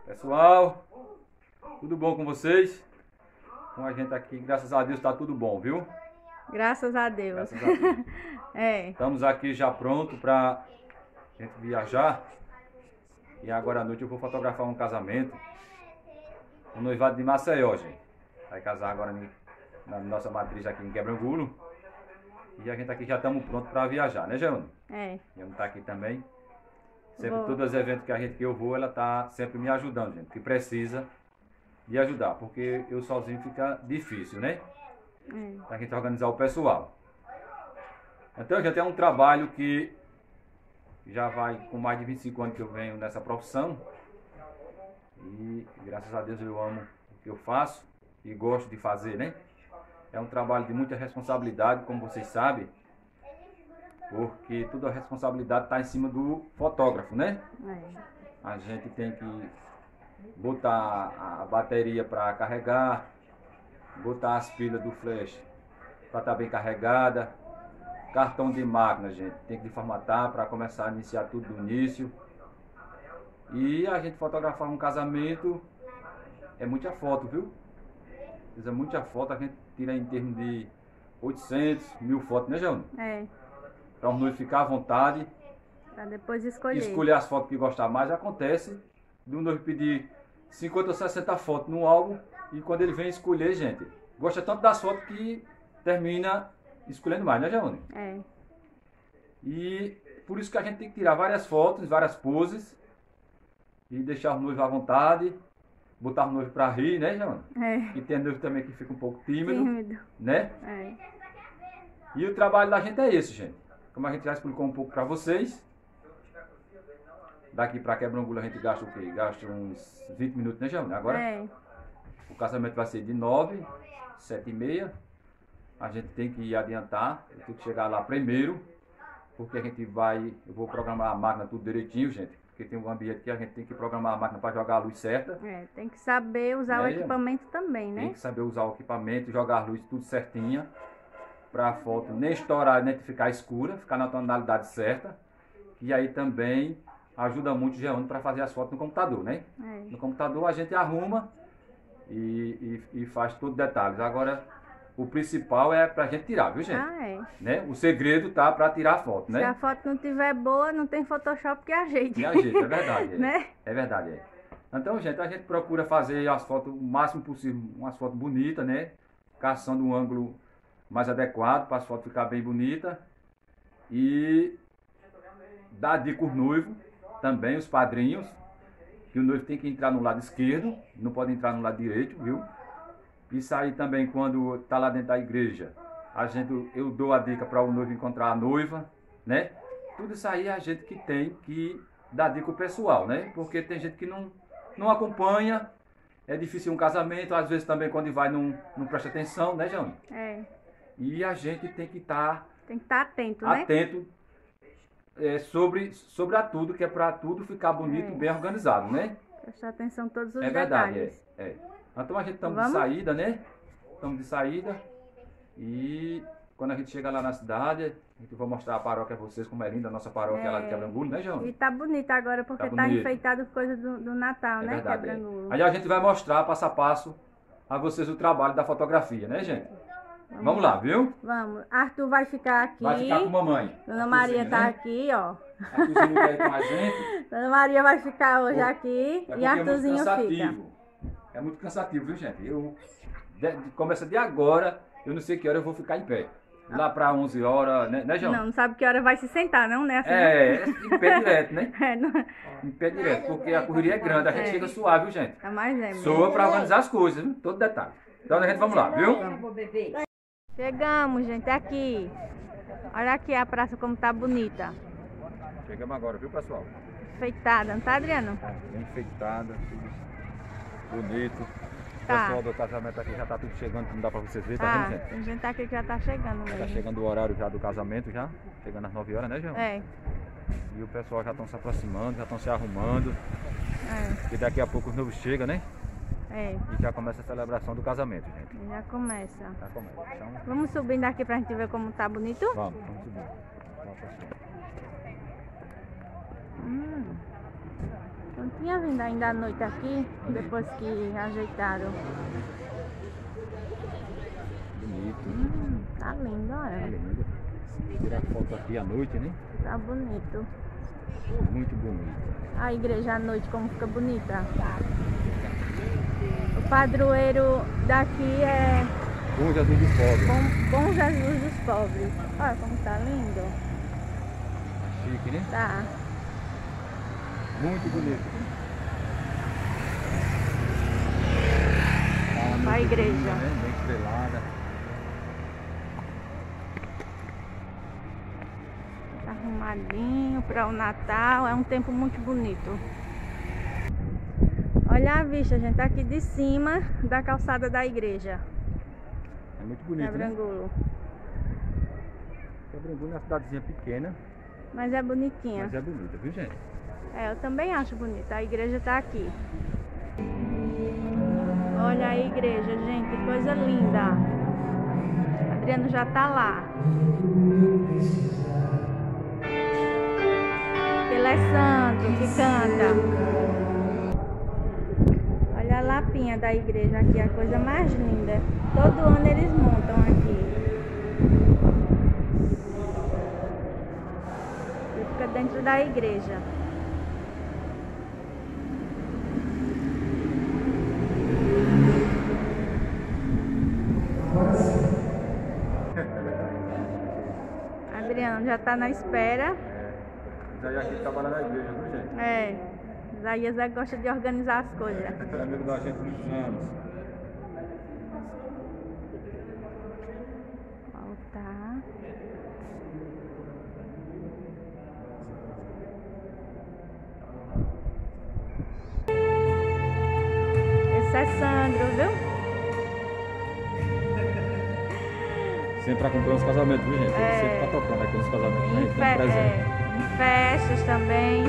Pessoal, tudo bom com vocês? Com a gente aqui, graças a Deus, tá tudo bom, viu? Graças a Deus. Graças a Deus. É. Estamos aqui já pronto pra gente viajar. E agora à noite eu vou fotografar um casamento. O noivado de Maceió, gente. Vai casar agora na nossa matriz aqui em Quebrangulo. E a gente aqui já estamos prontos para viajar, né, Jeane? É. Jeane tá aqui também. Sempre, Vou. todos os eventos que eu vou, ela tá sempre me ajudando, gente. Que precisa de ajudar, porque eu sozinho fica difícil, né? Pra gente organizar o pessoal. Então, gente, é um trabalho que já vai com mais de 25 anos que eu venho nessa profissão. E graças a Deus eu amo o que eu faço e gosto de fazer, né? É um trabalho de muita responsabilidade, como vocês sabem, porque toda a responsabilidade está em cima do fotógrafo, né? A gente tem que botar a bateria para carregar, botar as pilhas do flash para estar bem carregada, cartão de máquina, gente, tem que formatar para começar a iniciar tudo do início. E a gente fotografar um casamento é muita foto, viu? Precisa muita foto, a gente tira em termos de 800, 1000 fotos, né, João? É. Para o noivo ficar à vontade. Pra depois escolher. Escolher as fotos que gostar mais. Acontece do noivo pedir 50 ou 60 fotos no álbum e quando ele vem escolher, gente, gosta tanto das fotos que termina escolhendo mais, né, João? É. E por isso que a gente tem que tirar várias fotos, várias poses e deixar o noivo à vontade. Botar o noivo pra rir, né, João? É. E tem noivo também que fica um pouco tímido, Tímido. né? É. E o trabalho da gente é esse, gente. Como a gente já explicou um pouco pra vocês. Daqui pra Quebrangulo a gente gasta o quê? Gasta uns 20 minutos, né, João? Agora É. o casamento vai ser de 9, 7h30. A gente tem que adiantar. Eu tenho que chegar lá primeiro. Porque a gente vai... Eu vou programar a máquina tudo direitinho, gente. Porque tem um ambiente que a gente tem que programar a máquina para jogar a luz certa. É. Tem que saber usar o Né, equipamento também, né? Tem que saber usar o equipamento, jogar a luz tudo certinha. Para a foto nem estourar, nem ficar escura. Ficar na tonalidade certa. E aí também ajuda muito o Geônio para fazer as fotos no computador, né? É. No computador a gente arruma e faz todos os detalhes. Agora, o principal é para a gente tirar, viu, gente? Ah, é. Né? O segredo tá para tirar a foto, né? Se a foto não tiver boa, não tem Photoshop que ajeite. E a gente, é verdade. É. Né? É verdade, é. Então, gente, a gente procura fazer as fotos o máximo possível, umas fotos bonitas, né? Caçando um ângulo mais adequado para as fotos ficar bem bonitas. E dar dica aos noivos, também os padrinhos, que o noivo tem que entrar no lado esquerdo, não pode entrar no lado direito, viu? Isso aí também, quando está lá dentro da igreja, eu dou a dica para o noivo encontrar a noiva, né? Tudo isso aí é a gente que tem que dar dica ao pessoal, né? Porque tem gente que não acompanha, é difícil um casamento, às vezes também quando vai não presta atenção, né, João? É. E a gente tem que estar Tem que estar atento, né? atento sobre a tudo, que é para tudo ficar bonito e bem organizado, né? Prestar atenção em todos os É verdade, detalhes. é. Então a gente estamos de Vamos? saída, né? Estamos de saída. E quando a gente chega lá na cidade, a gente vai mostrar a paróquia a vocês, como é linda a nossa paróquia lá de Quebrangulo, né, João? E tá bonito agora, porque Tá tá bonito. enfeitado por coisa do Natal, É né? verdade. Quebrangulo. Aí a gente vai mostrar passo a passo a vocês o trabalho da fotografia, né, gente? Vamos lá, viu? Vamos. Arthur vai ficar aqui. Vai ficar com mamãe. Dona A Maria cozinha, tá né? aqui, ó. Arthurzinho quer ir com a gente. Dona Maria vai ficar hoje aqui É e porque é muito Arthurzinho fica. cansativo. É muito cansativo, viu, gente? Começa de agora, eu não sei que hora eu vou ficar em pé. Lá para 11 horas, né, João? Não sabe que hora vai se sentar, não, né? Assim, É, em pé direto, né? É, não... Em pé direto, porque a correria é grande, a gente chega suave, viu, gente? Tá mais é. Soa para organizar as coisas, viu? Todo detalhe. Então a gente vamos lá, viu? Chegamos, gente, aqui. Olha aqui a praça como tá bonita. Chegamos agora, viu, pessoal? Enfeitada, não tá, Adriano? Bem enfeitada, tudo bonito. O Tá. pessoal do casamento aqui já tá tudo chegando, não dá para vocês verem, tá Tá, vendo, gente? tem gente aqui que já tá chegando Tá mesmo. chegando o horário já do casamento, já. Chegando às 9 horas, né, João? É, E o pessoal já estão se aproximando, já estão se arrumando. E daqui a pouco os noivos chegam, né? é. E já começa a celebração do casamento, gente. Já começa. Já começa. Então, Vamos subindo aqui pra gente ver como tá bonito? vamos subir. Vamos pra cima. Não tinha vindo ainda à noite aqui, depois que ajeitaram. Bonito. Tá lindo, Tá olha. lindo. Tirar foto aqui à noite, né? Tá bonito. Muito bonito. A igreja à noite como fica bonita. O padroeiro daqui é Bom Jesus dos Pobres. Bom Jesus dos Pobres. Olha como tá lindo. Tá chique, né? Tá. Muito bonito. A igreja. Né? Bem estrelada. Tá arrumadinho para o Natal. É um tempo muito bonito. Olha a vista, gente. Tá aqui de cima da calçada da igreja. É muito bonito, né? Quebrangulo. Quebrangulo é uma cidadezinha pequena, Mas é bonitinha. mas é bonita, viu, gente? É, eu também acho bonita. A igreja tá aqui. Olha a igreja, gente, que coisa linda. Adriano já tá lá. Ele é santo que canta. Olha a lapinha da igreja aqui, a coisa mais linda. Todo ano eles montam aqui. E fica dentro da igreja. Adriano já tá na espera. Isaías aqui trabalha na igreja, viu, gente? É, Isaías gosta de organizar as coisas. É amigo da gente há muitos anos. Voltar. Esse é Sandro, viu? Sempre acompanha os casamentos, viu, gente? Ele É. sempre tá tocando aqui nos casamentos, né? Em, Então, presente. em festas também.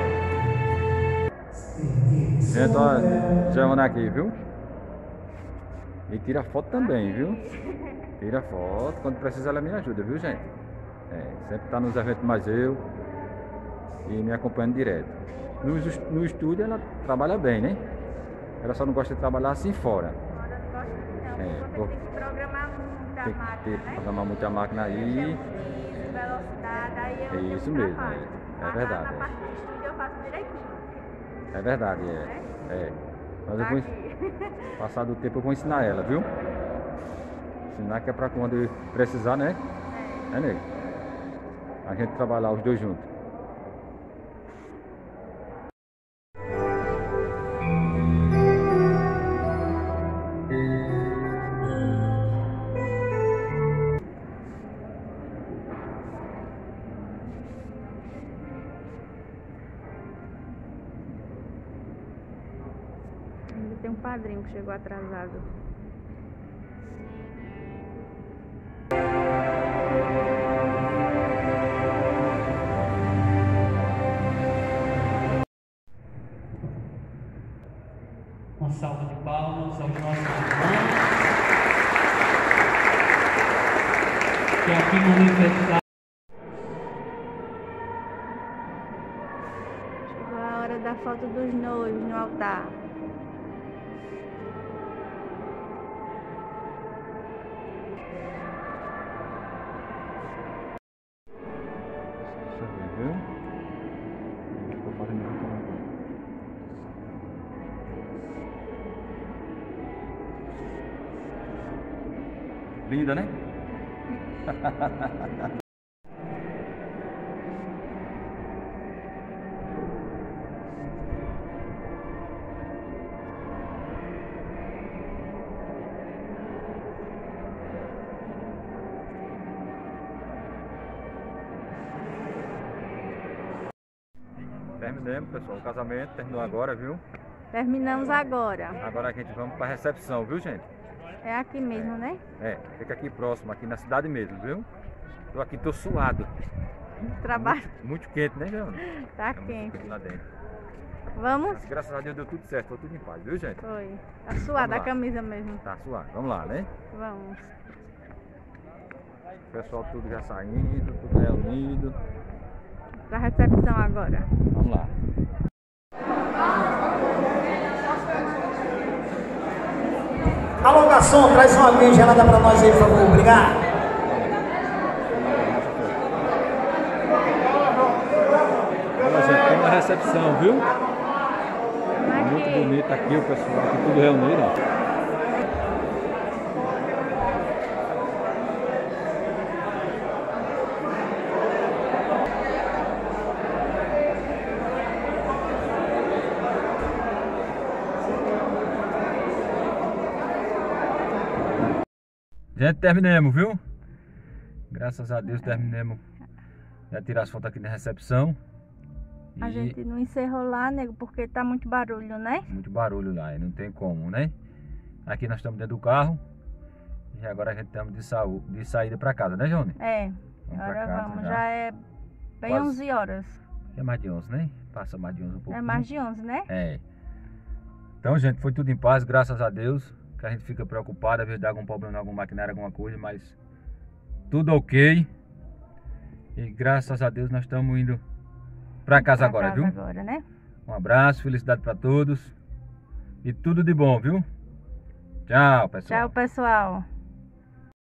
Gente, ó, Giovana aqui, viu? E tira foto também, viu? Tira foto. Quando precisa, ela me ajuda, viu, gente? Sempre tá nos eventos mais eu e me acompanhando direto. No estúdio ela trabalha bem, né? Ela só não gosta de trabalhar assim fora. Porque tem que programar muita Tem que máquina, né? programar muita máquina aí. Velocidade, aí eu É tenho isso que mesmo, trabalhar. é Mas verdade, Na é. parte do estúdio eu faço direitinho. É verdade, Mas eu vou Aqui. passar do tempo, eu vou ensinar ela, viu? Ensinar que é pra quando precisar, né? É, nego? A gente trabalhar os dois juntos. Ainda tem um padrinho que chegou atrasado. Uma salva de palmas aos nossos irmãos que aqui manifestaram. Chegou a hora da foto dos noivos no altar. Deixa eu ver, viu? Tô fazendo aqui também. Linda, né? Terminamos, pessoal. O casamento terminou agora, viu? Terminamos agora. Agora a gente vamos pra recepção, viu, gente? É aqui mesmo, né? Fica aqui próximo, aqui na cidade mesmo, viu? Tô aqui, tô suado. Trabalho Muito quente, né, Joana? tá Muito quente. quente lá dentro. Vamos? Mas graças a Deus deu tudo certo, foi tudo em paz, viu, gente? Foi. Tá suada Vamos a lá. camisa mesmo. Tá suado. Vamos lá, né? Vamos. O pessoal tudo já saindo, tudo reunido. Pra recepção agora. Vamos lá. Alô, garçom, traz uma aguinha gelada pra nós aí, por favor. Obrigado. Olha, gente, tem uma recepção, viu? Muito bonita aqui, o pessoal aqui tudo reunido, ó. Gente, terminamos, viu? Graças a Deus terminamos. Já tirar as fotos aqui na recepção. A gente não encerrou lá, nego, porque tá muito barulho, né? Muito barulho lá, e não tem como, né? Aqui nós estamos dentro do carro. E agora a gente estamos de saída para casa, né, Johnny? É, Vamos agora pra casa, vamos. Já é bem Quase 11 horas. É mais de 11, né? Passa mais de 11 um pouco. É mais de 11, né? É. Então, gente, foi tudo em paz, graças a Deus. Que a gente fica preocupado, às vezes dá algum problema em algum maquinário, alguma coisa, mas tudo ok. E graças a Deus nós estamos indo para casa agora, viu? Agora, né? Um abraço, felicidade para todos. E tudo de bom, viu? Tchau, pessoal. Tchau, pessoal.